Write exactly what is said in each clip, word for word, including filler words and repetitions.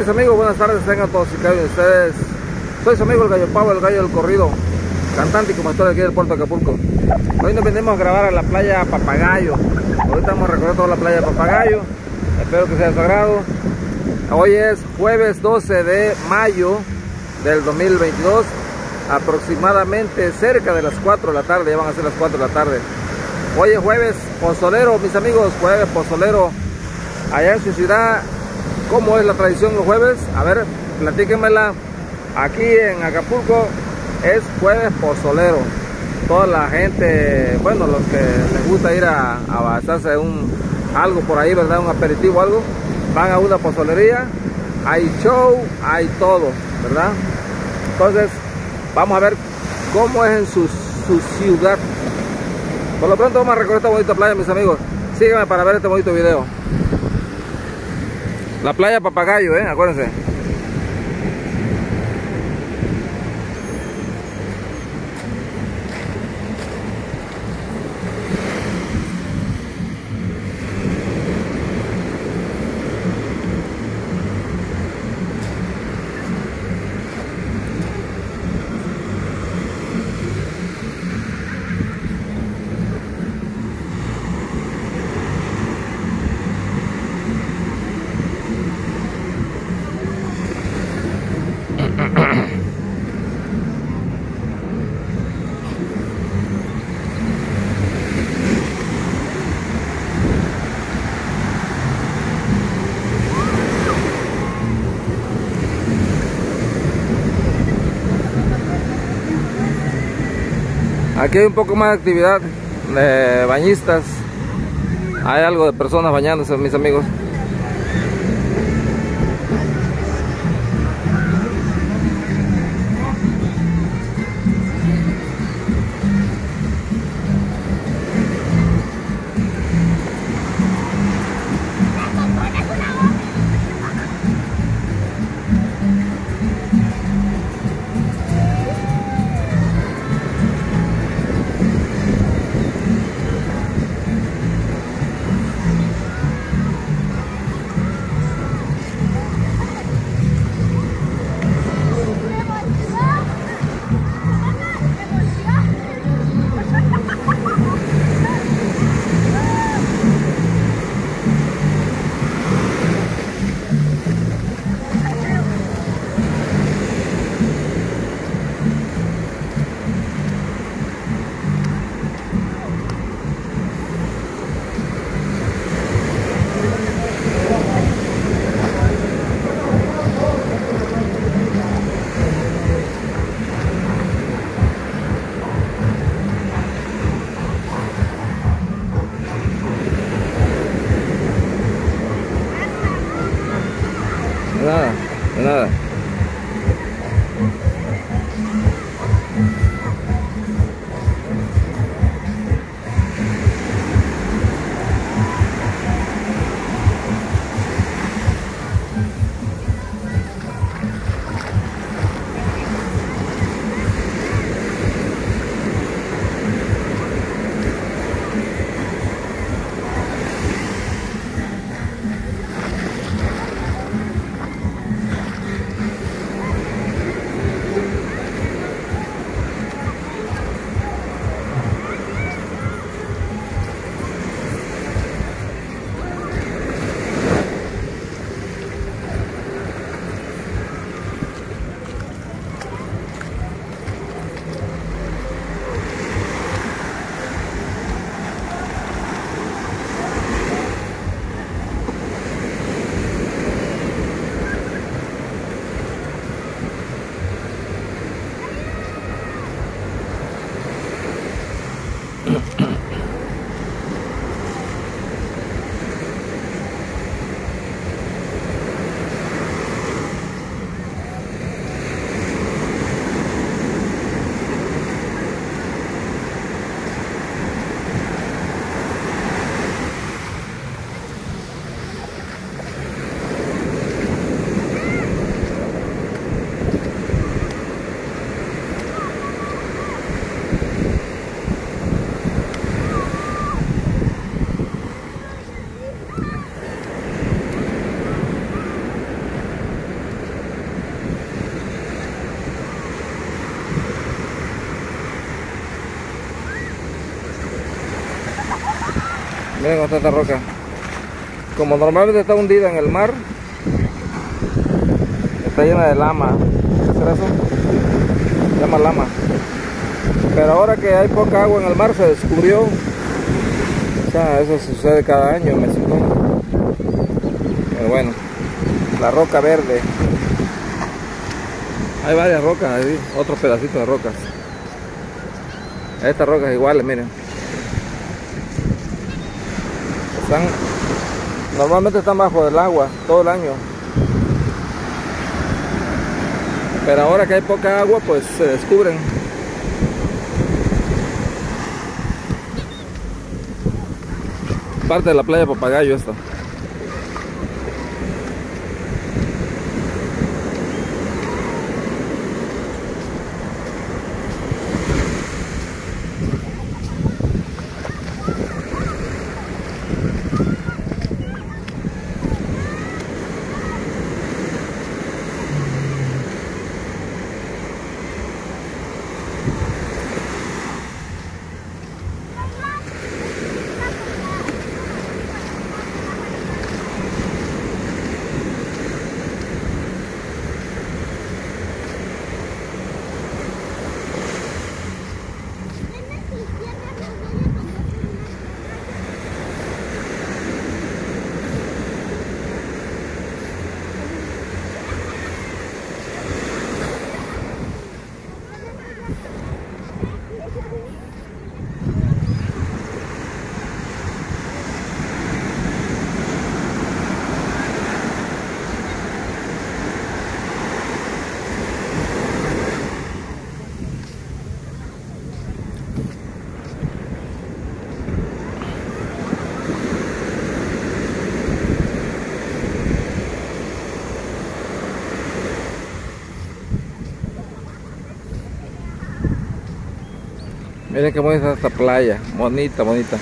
mis amigos, buenas tardes, tengan todos y cada uno de ustedes. Soy su amigo el Gallo Pavo, el gallo del corrido, cantante y compositor aquí del puerto de Acapulco. Hoy nos venimos a grabar a la playa Papagayo. Ahorita vamos a recorrer toda la playa Papagayo. Espero que sea de su agrado. Hoy es jueves doce de mayo del dos mil veintidós, aproximadamente cerca de las cuatro de la tarde, ya van a ser las cuatro de la tarde. Hoy es jueves pozolero, mis amigos, jueves pozolero allá en su ciudad. ¿Cómo es la tradición los jueves? A ver, platíquenmela. Aquí en Acapulco es jueves pozolero. Toda la gente, bueno, los que les gusta ir a, a basarse un algo por ahí, ¿verdad? Un aperitivo o algo, van a una pozolería, hay show, hay todo, ¿verdad? Entonces, vamos a ver cómo es en su, su ciudad. Por lo pronto vamos a recorrer esta bonita playa, mis amigos. Síganme para ver este bonito video. La playa Papagayo, ¿eh? Acuérdense. Aquí hay un poco más de actividad de bañistas. Hay algo de personas bañándose, mis amigos. Miren cómo está esta roca. Como normalmente está hundida en el mar, está llena de lama. ¿Qué será eso? Se llama lama. Pero ahora que hay poca agua en el mar, se descubrió. O sea, eso sucede cada año en México. Pero bueno, la roca verde. Hay varias rocas ahí, otros pedacitos de rocas. Estas rocas iguales, miren. Están, normalmente están bajo del agua todo el año. Pero ahora que hay poca agua, pues se descubren. Parte de la playa Papagayo esta. Miren qué bonita esta playa, bonita, bonita.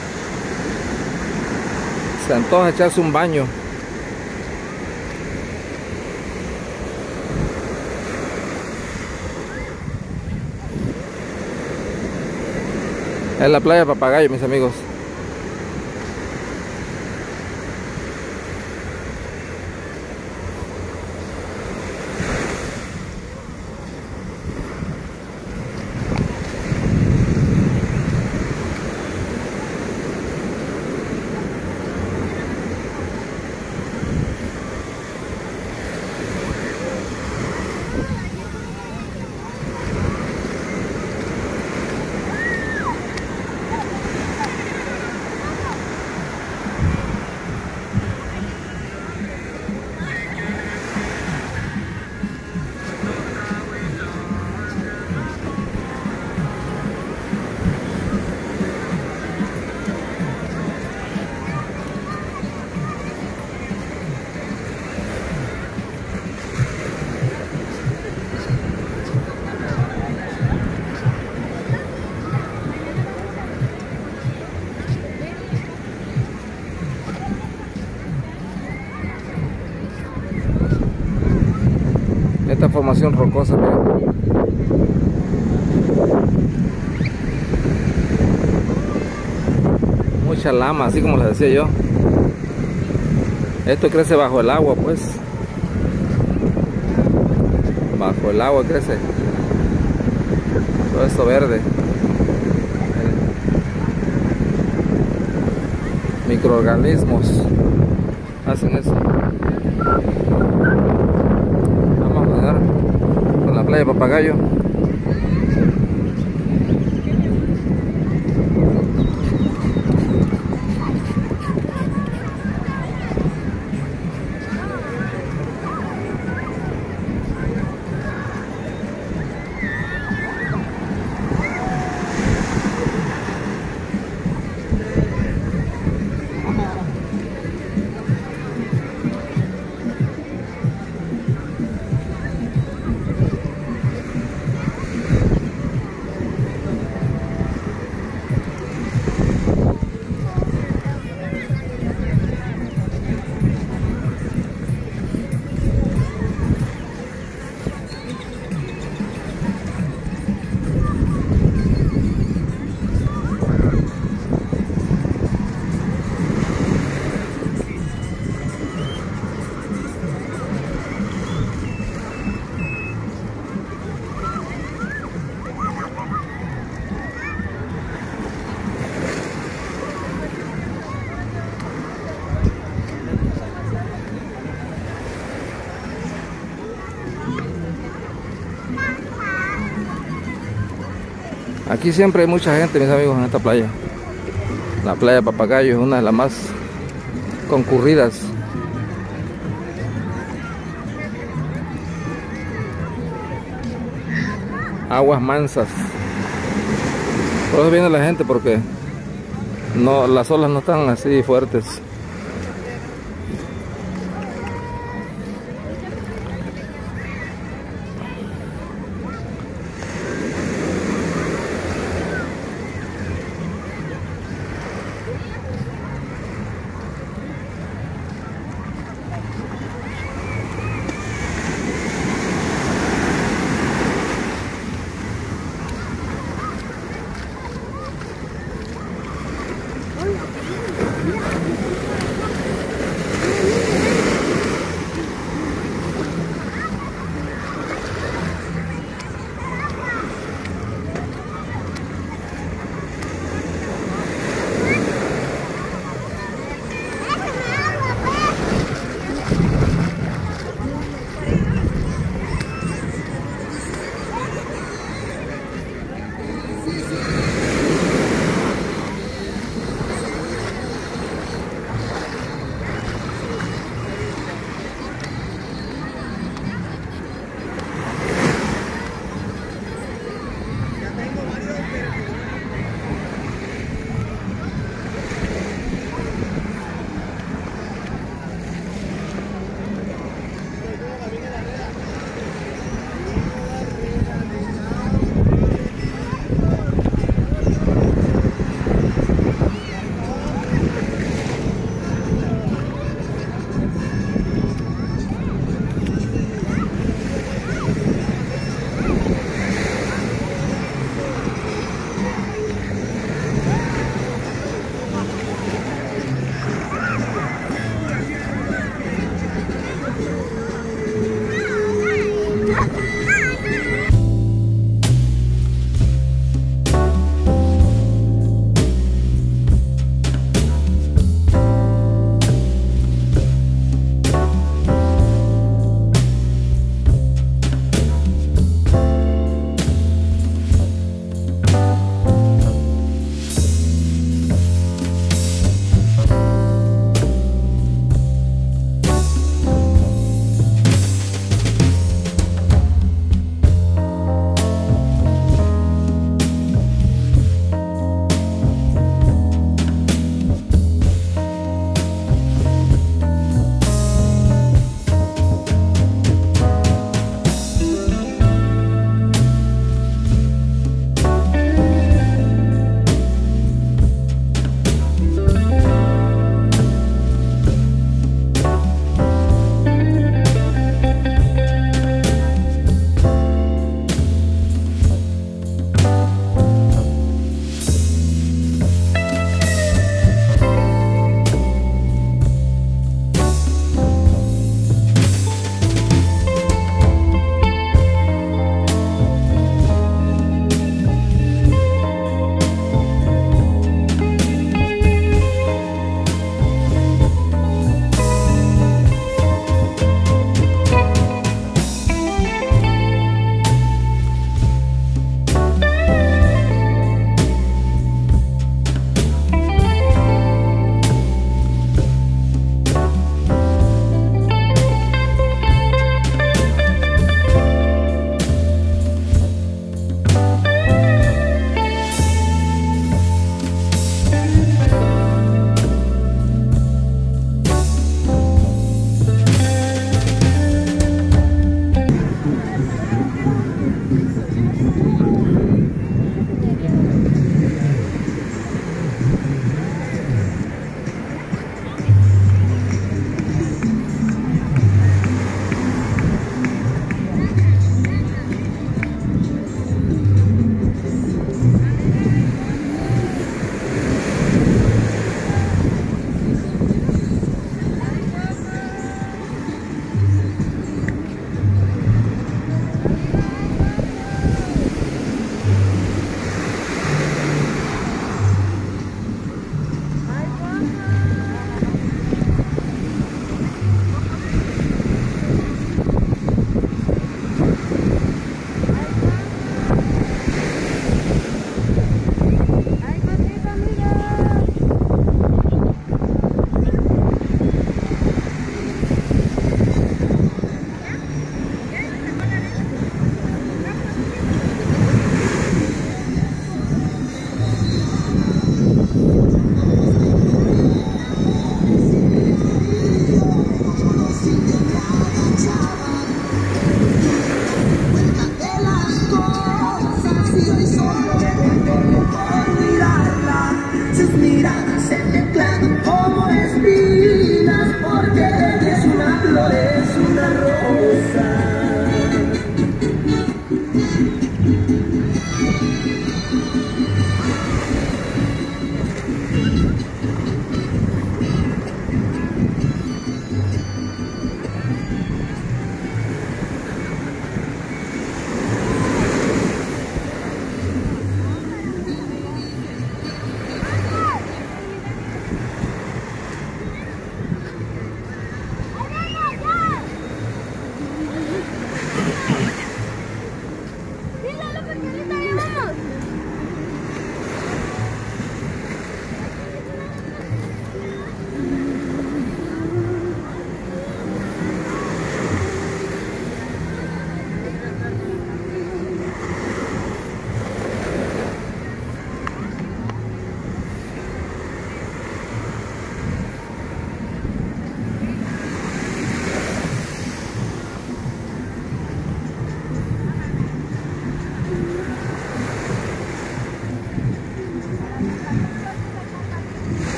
Se antoja echarse un baño. Es la playa Papagayo, mis amigos. Esta formación rocosa, miren. Mucha lama, así como les decía yo. Esto crece bajo el agua, pues. Bajo el agua crece. Todo esto verde. Microorganismos hacen eso. Con la playa Papagayo. Aquí siempre hay mucha gente, mis amigos, en esta playa. La playa Papagayo es una de las más concurridas. Aguas mansas. Por eso viene la gente, porque no, las olas no están así fuertes.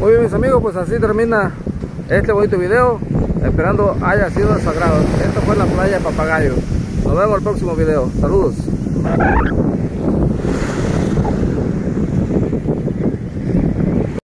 Muy bien, mis amigos, pues así termina este bonito video, esperando haya sido de su agrado. Esta fue la playa de Papagayo. Nos vemos en el próximo video. Saludos.